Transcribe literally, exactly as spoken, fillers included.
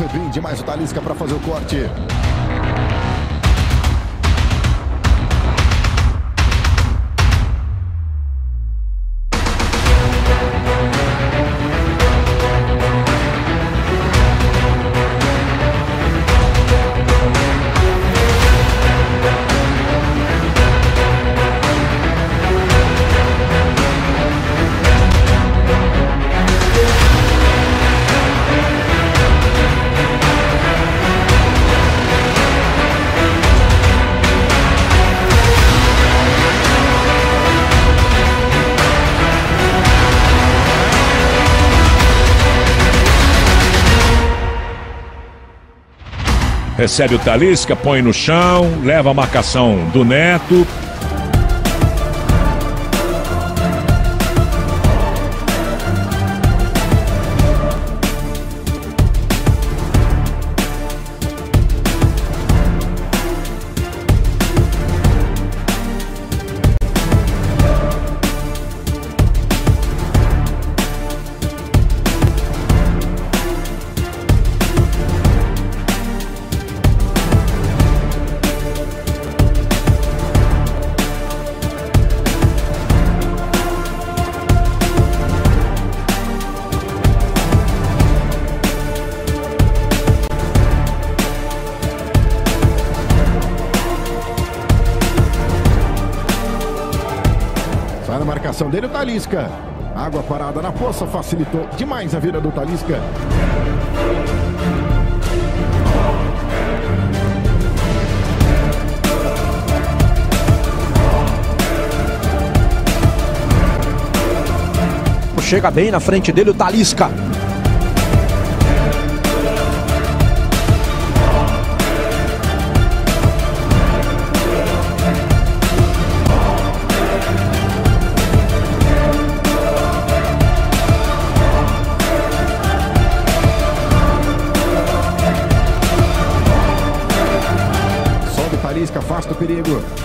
Foi bem demais o Talisca para fazer o corte. Recebe o Talisca, põe no chão, leva a marcação do Neto. Sai na marcação dele o Talisca. Água parada na poça facilitou demais a vida do Talisca. Chega bem na frente dele o Talisca. Sobe o Talisca, afasta o perigo.